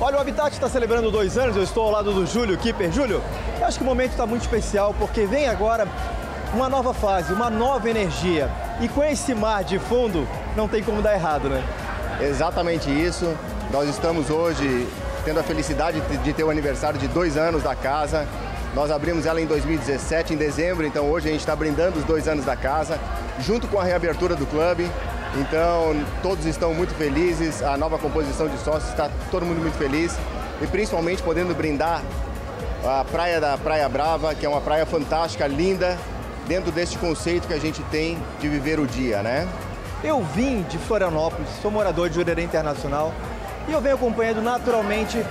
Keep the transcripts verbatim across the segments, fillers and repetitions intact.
Olha, o Habitat está celebrando dois anos, eu estou ao lado do Júlio Kipper. Júlio, eu acho que o momento está muito especial, porque vem agora uma nova fase, uma nova energia. E com esse mar de fundo, não tem como dar errado, né? Exatamente isso. Nós estamos hoje tendo a felicidade de ter o aniversário de dois anos da casa. Nós abrimos ela em dois mil e dezessete, em dezembro, então hoje a gente está brindando os dois anos da casa, junto com a reabertura do clube. Então, todos estão muito felizes, a nova composição de sócios está todo mundo muito feliz e principalmente podendo brindar a praia da Praia Brava, que é uma praia fantástica, linda, dentro desse conceito que a gente tem de viver o dia, né? Eu vim de Florianópolis, sou morador de Jurerê Internacional e eu venho acompanhando naturalmente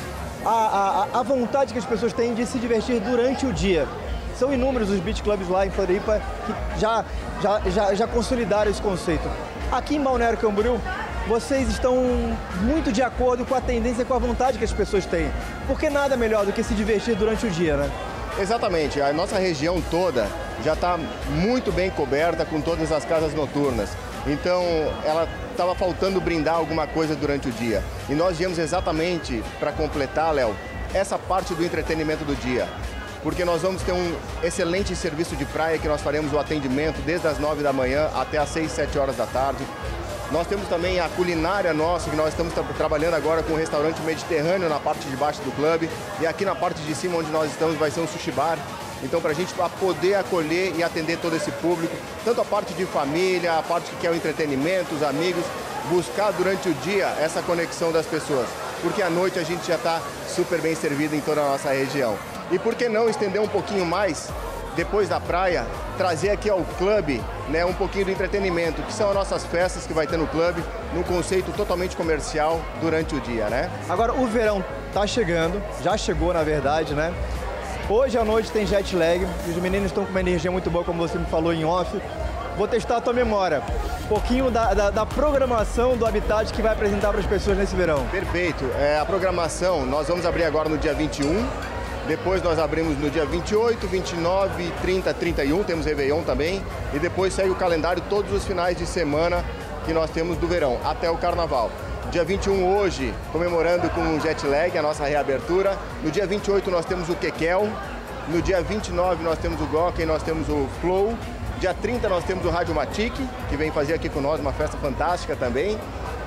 a, a, a vontade que as pessoas têm de se divertir durante o dia. São inúmeros os beach clubs lá em Floripa que já, já, já, já consolidaram esse conceito. Aqui em Balneário Camboriú, vocês estão muito de acordo com a tendência e com a vontade que as pessoas têm. Porque nada melhor do que se divertir durante o dia, né? Exatamente. A nossa região toda já está muito bem coberta com todas as casas noturnas. Então, ela estava faltando brindar alguma coisa durante o dia. E nós viemos exatamente para completar, Léo, essa parte do entretenimento do dia. Porque nós vamos ter um excelente serviço de praia que nós faremos o atendimento desde as nove da manhã até as seis, sete horas da tarde. Nós temos também a culinária nossa, que nós estamos tra trabalhando agora com o restaurante mediterrâneo na parte de baixo do clube. E aqui na parte de cima, onde nós estamos, vai ser um sushi bar. Então, para a gente poder acolher e atender todo esse público, tanto a parte de família, a parte que quer o entretenimento, os amigos, buscar durante o dia essa conexão das pessoas. Porque à noite a gente já está super bem servido em toda a nossa região. E por que não estender um pouquinho mais, depois da praia, trazer aqui ao clube, né, um pouquinho do entretenimento, que são as nossas festas que vai ter no clube, num conceito totalmente comercial durante o dia, né? Agora, o verão tá chegando, já chegou na verdade, né? Hoje à noite tem jet lag, os meninos estão com uma energia muito boa, como você me falou em off. Vou testar a tua memória, um pouquinho da, da, da programação do Habitat que vai apresentar para as pessoas nesse verão. Perfeito. É, a programação, nós vamos abrir agora no dia vinte e um, depois nós abrimos no dia vinte e oito, vinte e nove, trinta, trinta e um, temos Réveillon também, e depois segue o calendário todos os finais de semana que nós temos do verão, até o Carnaval. Dia vinte e um hoje, comemorando com o jet lag, a nossa reabertura. No dia vinte e oito nós temos o Kekel, no dia vinte e nove nós temos o Goken, nós temos o Flow. Dia trinta nós temos o Rádio Matic, que vem fazer aqui com nós uma festa fantástica também.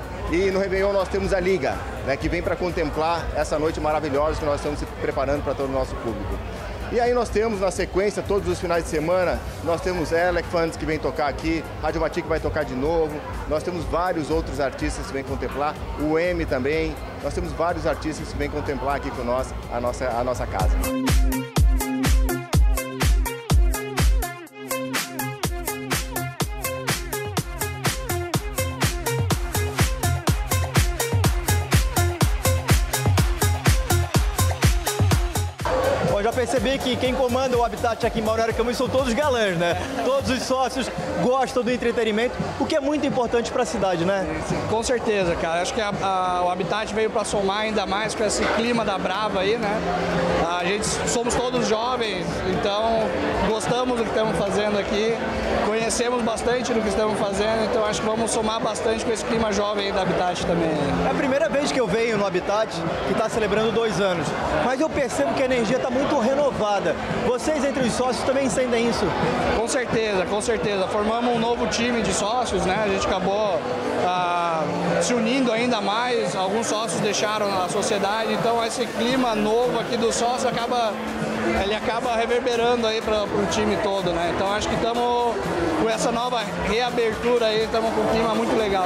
E no Réveillon nós temos a Liga, né, que vem para contemplar essa noite maravilhosa que nós estamos se preparando para todo o nosso público. E aí nós temos na sequência, todos os finais de semana, nós temos Elephants que vem tocar aqui, Rádio Matic vai tocar de novo, nós temos vários outros artistas que vêm contemplar, o M também, nós temos vários artistas que vêm contemplar aqui com nós a nossa, a nossa casa. Já percebi que quem comanda o Habitat aqui em Balneário Camboriú são todos galãs, né? Todos os sócios gostam do entretenimento, o que é muito importante para a cidade, né? Com certeza, cara. Acho que a, a, o Habitat veio para somar ainda mais com esse clima da Brava aí, né? A gente somos todos jovens, então gostamos do que estamos fazendo aqui, conhecemos bastante do que estamos fazendo, então acho que vamos somar bastante com esse clima jovem aí da Habitat também. É a primeira vez que eu venho no Habitat, que está celebrando dois anos, mas eu percebo que a energia está muito renovada. Vocês entre os sócios também sentem isso? Com certeza, com certeza. Formamos um novo time de sócios, né? A gente acabou ah, se unindo ainda mais, alguns sócios deixaram a sociedade, então esse clima novo aqui dos sócios acaba, ele acaba reverberando aí para o time todo, né? Então acho que estamos com essa nova reabertura aí, estamos com um clima muito legal.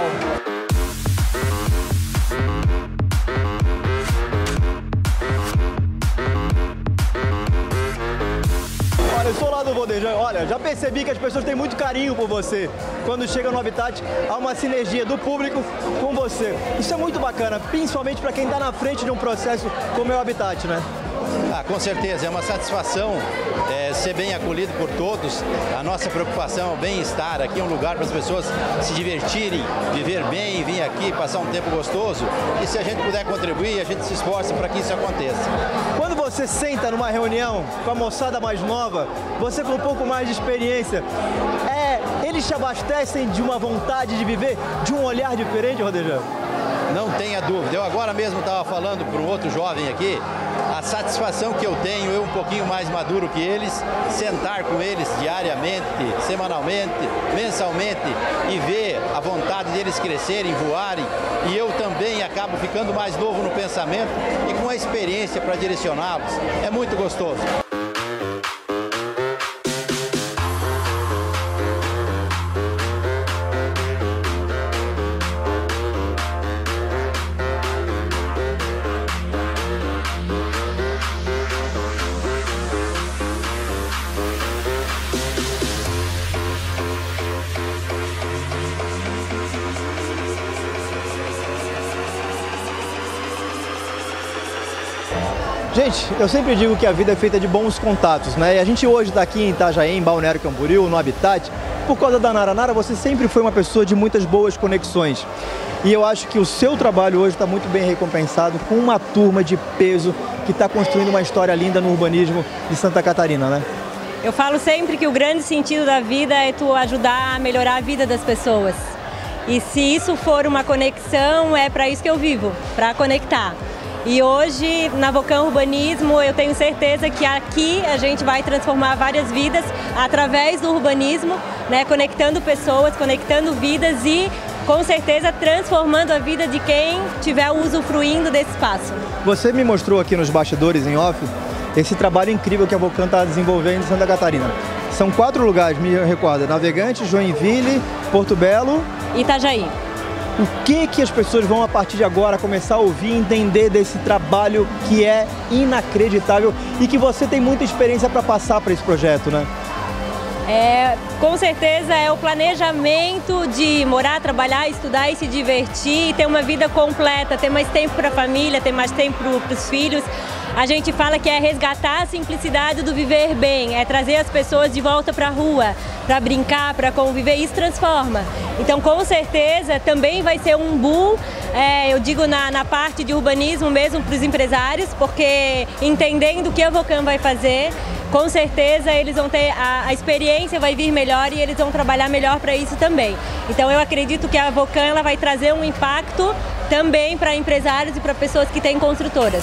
Olha, eu sou lá do Vodejan. Olha, já percebi que as pessoas têm muito carinho por você. Quando chega no Habitat, há uma sinergia do público com você. Isso é muito bacana, principalmente para quem está na frente de um processo como é o Habitat, né? Ah, com certeza, é uma satisfação é, ser bem acolhido por todos. A nossa preocupação é o bem-estar. Aqui é um lugar para as pessoas se divertirem, viver bem, vir aqui, passar um tempo gostoso. E se a gente puder contribuir, a gente se esforça para que isso aconteça. Quando você senta numa reunião com a moçada mais nova, você com um pouco mais de experiência, é, eles te abastecem de uma vontade de viver, de um olhar diferente, Rodejan? não tenha dúvida. Eu agora mesmo estava falando para um outro jovem aqui, a satisfação que eu tenho, eu um pouquinho mais maduro que eles, sentar com eles diariamente, semanalmente, mensalmente e ver a vontade deles crescerem, voarem, e eu também acabo ficando mais novo no pensamento e com a experiência para direcioná-los. É muito gostoso. Gente, eu sempre digo que a vida é feita de bons contatos, né? E a gente hoje está aqui em Itajaí, em Balneário Camboriú, no Habitat, por causa da Nara. Nara, você sempre foi uma pessoa de muitas boas conexões. E eu acho que o seu trabalho hoje está muito bem recompensado com uma turma de peso que está construindo uma história linda no urbanismo de Santa Catarina, né? Eu falo sempre que o grande sentido da vida é tu ajudar a melhorar a vida das pessoas. E se isso for uma conexão, é para isso que eu vivo, para conectar. E hoje, na Vocan Urbanismo, eu tenho certeza que aqui a gente vai transformar várias vidas através do urbanismo, né, conectando pessoas, conectando vidas e, com certeza, transformando a vida de quem estiver usufruindo desse espaço. Você me mostrou aqui nos bastidores, em off, esse trabalho incrível que a Vocan está desenvolvendo em Santa Catarina. São quatro lugares, me recorda, Navegante, Joinville, Porto Belo e Itajaí. O que que as pessoas vão, a partir de agora, começar a ouvir e entender desse trabalho que é inacreditável e que você tem muita experiência para passar para esse projeto, né? É, com certeza é o planejamento de morar, trabalhar, estudar e se divertir, ter uma vida completa, ter mais tempo para a família, ter mais tempo para os filhos. A gente fala que é resgatar a simplicidade do viver bem, é trazer as pessoas de volta para a rua, para brincar, para conviver, isso transforma. Então, com certeza, também vai ser um boom, é, eu digo na, na parte de urbanismo mesmo para os empresários, porque entendendo o que a Vocan vai fazer, com certeza eles vão ter, a, a experiência vai vir melhor e eles vão trabalhar melhor para isso também. Então, eu acredito que a Vocan ela vai trazer um impacto também para empresários e para pessoas que têm construtoras.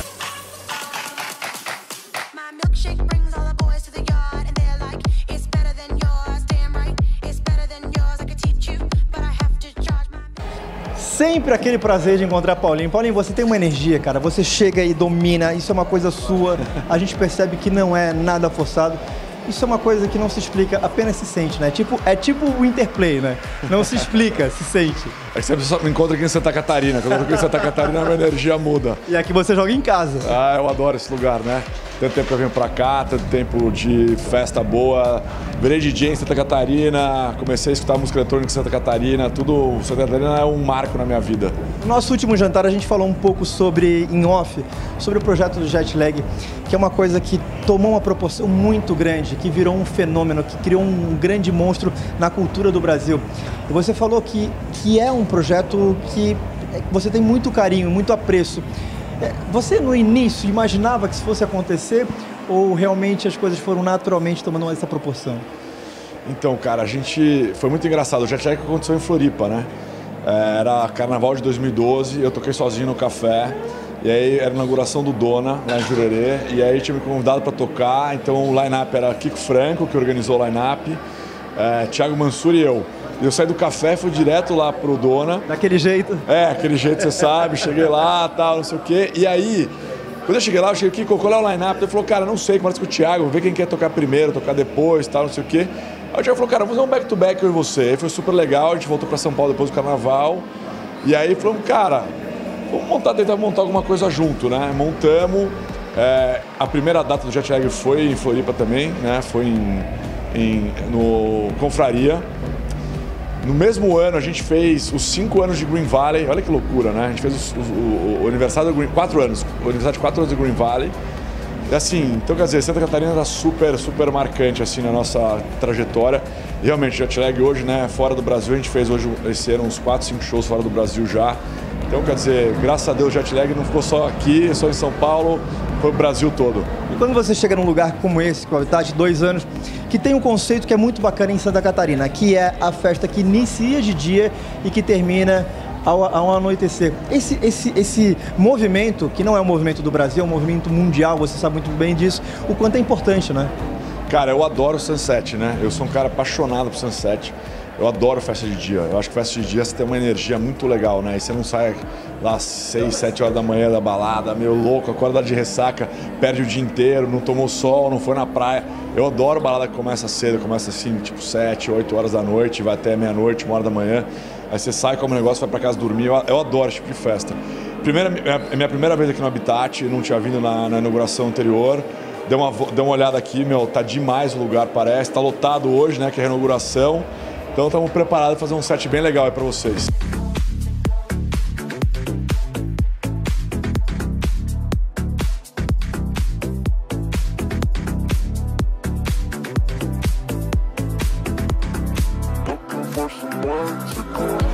Sempre aquele prazer de encontrar Paulinho. Paulinho, você tem uma energia, cara. Você chega e domina, isso é uma coisa sua. A gente percebe que não é nada forçado. Isso é uma coisa que não se explica, apenas se sente, né? Tipo, é tipo o Interplay, né? Não se explica, se sente. É que você só me encontra aqui em Santa Catarina. Quando eu tô aqui em Santa Catarina, a minha energia muda. E aqui você joga em casa. Ah, eu adoro esse lugar, né? Tanto tempo que eu venho pra cá, tanto tempo de festa boa. Virei D J em Santa Catarina, comecei a escutar música eletrônica em Santa Catarina. Tudo, Santa Catarina é um marco na minha vida. No nosso último jantar, a gente falou um pouco sobre, em off, sobre o projeto do Jetlag, que é uma coisa que tomou uma proporção muito grande, que virou um fenômeno, que criou um grande monstro na cultura do Brasil. E você falou que, que é um projeto que você tem muito carinho, muito apreço. Você, no início, imaginava que isso fosse acontecer ou realmente as coisas foram naturalmente tomando essa proporção? Então, cara, a gente... Foi muito engraçado. O Jetlag aconteceu em Floripa, né? Era carnaval de dois mil e doze, eu toquei sozinho no café. E aí era a inauguração do Dona, lá em Jurerê. E aí tinha me convidado para tocar. Então o line-up era Kiko Franco, que organizou o line-up, é, Thiago Mansur e eu. Eu saí do café, fui direto lá pro Dona. Daquele jeito? É, aquele jeito, você sabe. Cheguei lá, tal, não sei o quê. E aí, quando eu cheguei lá, eu cheguei, Kiko, qual é o line-up? Ele falou, cara, não sei, conversa com o Thiago, vou ver quem quer tocar primeiro, tocar depois, tal, não sei o quê. Aí o Thiago falou, cara, vamos fazer um back-to-back eu e você. Aí foi super legal, a gente voltou pra São Paulo depois do carnaval. E aí falamos, cara, vamos montar, tentar montar alguma coisa junto, né? Montamos. É, a primeira data do Jetlag foi em Floripa também, né? Foi em, em, no Confraria. No mesmo ano, a gente fez os cinco anos de Green Valley. Olha que loucura, né? A gente fez os, os, o, o aniversário do Green... Quatro anos. O aniversário de quatro anos do Green Valley. E assim, então quer dizer, Santa Catarina está super, super marcante assim na nossa trajetória. E realmente, Jetlag hoje, né? Fora do Brasil, a gente fez hoje, esse ano, uns quatro, cinco shows fora do Brasil já. Então, quer dizer, graças a Deus, o Jetlag não ficou só aqui, só em São Paulo, foi o Brasil todo. E quando você chega num lugar como esse, com o Habitat, dois anos, que tem um conceito que é muito bacana em Santa Catarina, que é a festa que inicia de dia e que termina ao, ao anoitecer. Esse, esse, esse movimento, que não é um movimento do Brasil, é um movimento mundial, você sabe muito bem disso, o quanto é importante, né? Cara, eu adoro o sunset, né? Eu sou um cara apaixonado por sunset. Eu adoro festa de dia. Eu acho que festa de dia você tem uma energia muito legal, né? E você não sai lá às seis, sete horas da manhã da balada, meio louco, acorda de ressaca, perde o dia inteiro, não tomou sol, não foi na praia. Eu adoro balada que começa cedo, começa assim, tipo sete, oito horas da noite, vai até meia-noite, uma hora da manhã. Aí você sai, come um negócio, vai pra casa dormir. Eu, eu adoro esse tipo de festa. Primeira, é minha primeira vez aqui no Habitat, não tinha vindo na, na inauguração anterior. Deu uma, deu uma olhada aqui, meu, tá demais o lugar, parece. Tá lotado hoje, né, que é a inauguração. Então estamos preparados para fazer um set bem legal aí para vocês. Looking for some words to go.